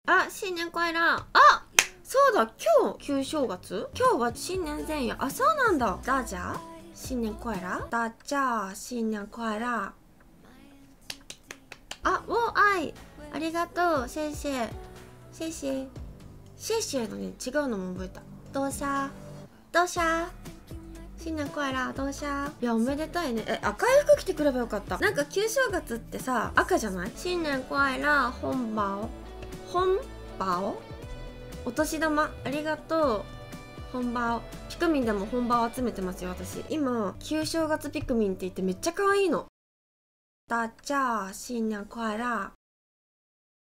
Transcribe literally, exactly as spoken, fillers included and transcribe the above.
あ、新年快乐。あ、そうだ、今日旧正月、今日は新年前夜。あ、そうなんだ。大家新年快乐。大家新年快乐。あ、我愛。ありがとう。谢谢。谢谢。谢谢のね、違うのも覚えた。どうしたどうした新年快乐。どうしたいや、おめでたいね。え、赤い服着てくればよかった。なんか旧正月ってさ、赤じゃない？新年快乐。本包。本包？お年玉ありがとう。本場ピクミンでも本場を集めてますよ。私今旧正月ピクミンって言ってめっちゃ可愛いの。大家新年快乐。